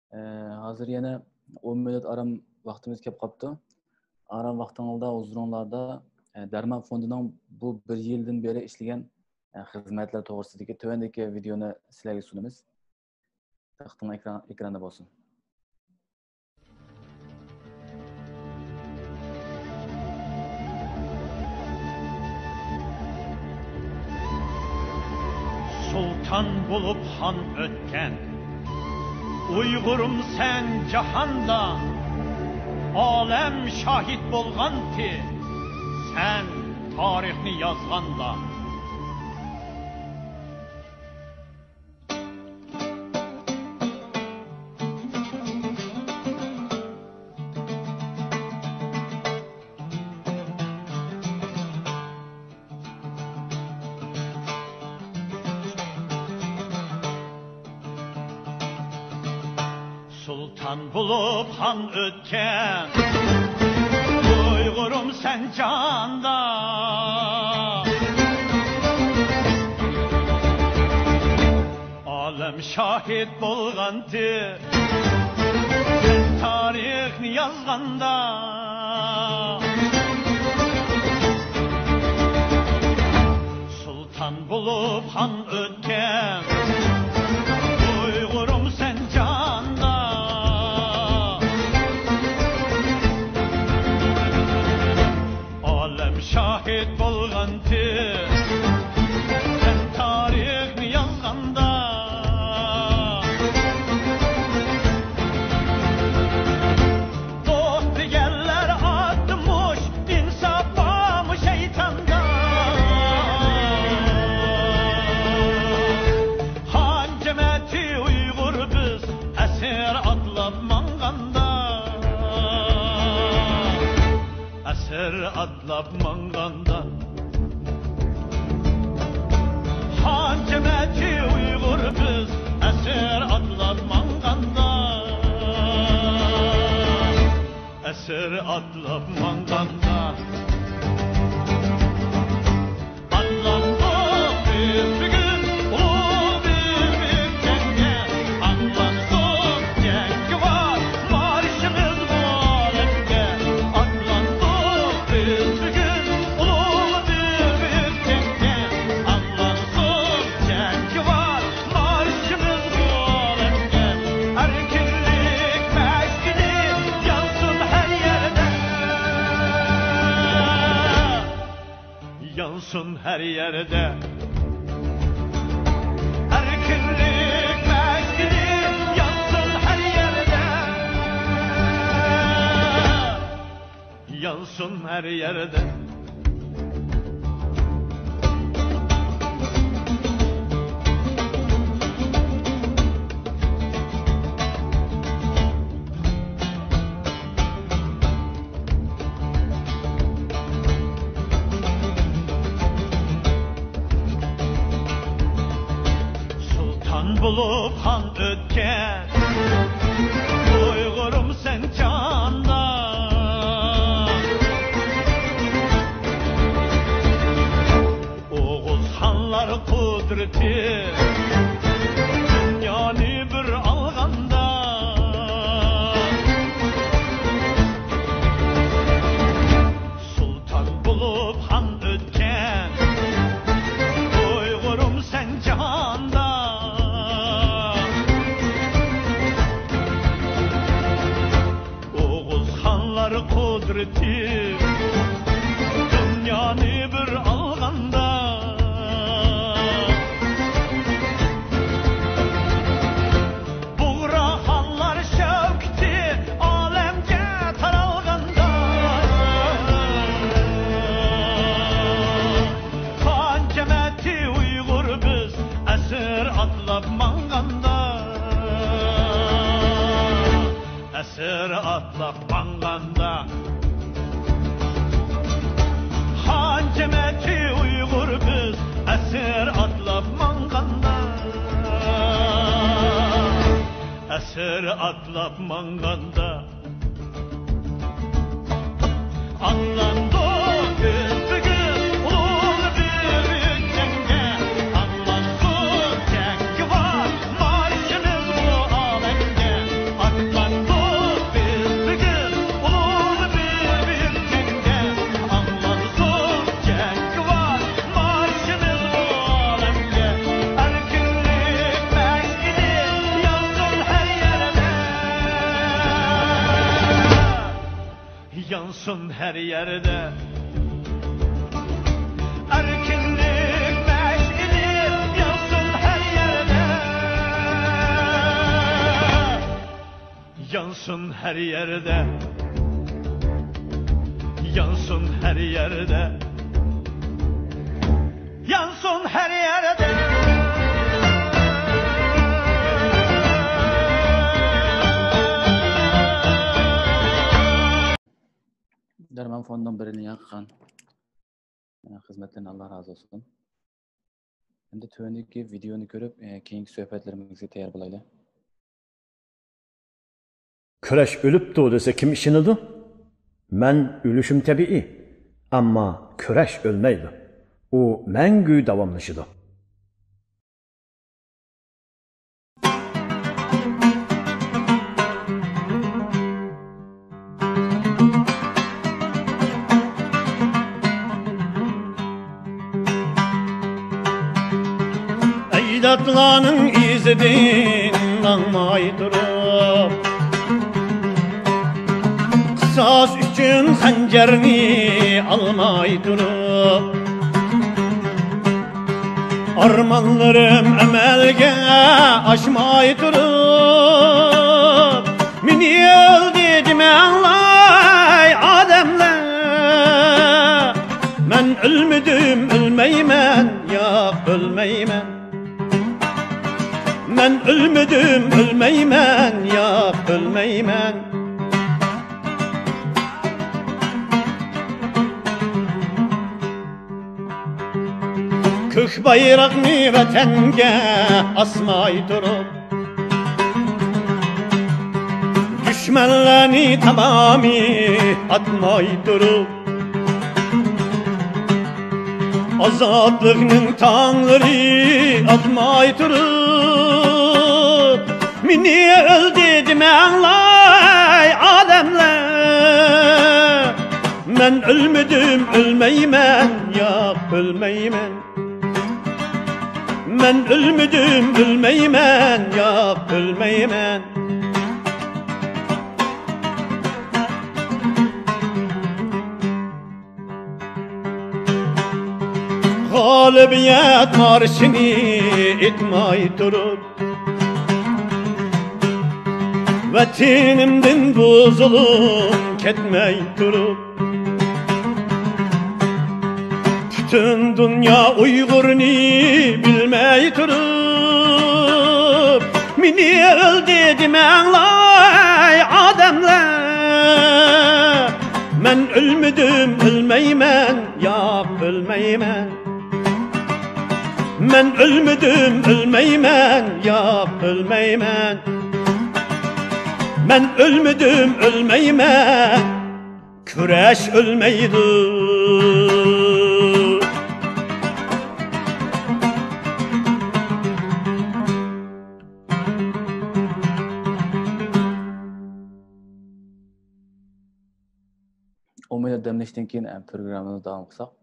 Hazır yana 10 minut aram vaqtimiz kelib qopti. Aram vaqtingizda huzuringlarda Darmon fondining bu 1 yildan beri ishlagan xizmatlar to'g'risidagi tuvandagi videoni sizlarga sunamiz. Taxting ekranda bo'lsin. Sultan bulup han ötken Uygurum sen cahanda Alem şahit bolgan ki Sen tarihni yazganda Sultan bulup han ötken Uygurum sen canda Alem şahit bolgandı Sen tarihni yazganda Sultan bulup han ötken Uygurum sen canda Şahit bolgandı Sen tarihni yazganda Dost digerler atmış insafı mı şeytanda Han cemeti Uygur biz esir atlap manganda Esir atlap manganda Han cemeti Uygur biz Esir atlap manganda Esir atlap manganda Atlandık biz bugün ulu bir ülkenge Atlandık cengi var marşımız bu alemde Atlandık biz bugün ulu bir ülkenge Atlandık cengi var marşımız bu alemde Erkinlik meşgili yansın her yerde Yansın her yerde Erkinlik meşgili yansın her yerde Yansın her yerde Sultan bulup han ötken Uygurum sen canda Oğuz hanlar kudreti Dünyanı bir alganda Sultan bulup han ötken Uygurum sen canda Oğuz hanlar kudreti Dünyanı bir alganda Buğra hanlar şevkti alemce taralganda Han cemeti Uygur biz esir atlap manganda Esir atlap manganda Han cemeti Uygur biz esir atlap manganda Esir atlap manganda Atlandık biz bugün ulu bir ülkenge Atlandık cengi var marşımız bu alemde yansın her yerde. Erkinlik meşili yansın her yerde. Yansın her yerde. Yansın her yerde. Yansın her yerde. Derman Fondu'ndan birini yakkan hizmetlerine Allah razı olsun. Hem de tövendeki videonu görüp keyinki sohbetlerimize tayyor bulaylı. Kurash o'libdi desa kim ishonadi? Men o'lishim tabiiy, ammo kurash o'lmaydi. U mangu davomlashadi. Ecdatlarning izidan langmay turib, qisas uchun xanjarni almay turib, armanlarım amalga oshmay turib, meni o'ldi demanglar odamlar. Men o'lmadim, o'lmayman, yo'q o'lmayman. Men ölmedim, ölmeymen, yok ölmeymen. Kök bayrağını vatanga asmay durup, düşmanlarını tamamı atmay durup, azadlığının tağları atmay durup, meni öldü demanglar adamlar. Men ölmedim, ölmeymen, yok ölmeymen. Men ölmedim, ölmeymen, yok ölmeymen. Galibiyet marşını etmay durup, vatanimden bozulup ketmey durup, bütün dünya Uygur'unu bilmey durup, meni öldü demanglar adamlar. Men ölmedim, ölmeymen, yok ölmeymen. Men ölmedim, ölmeymen, yok ölmeymen. Men ölmedim, ölmeymen. Kurash ölmeydi. O meni demlashdan keyin programmamizni davom qilsak.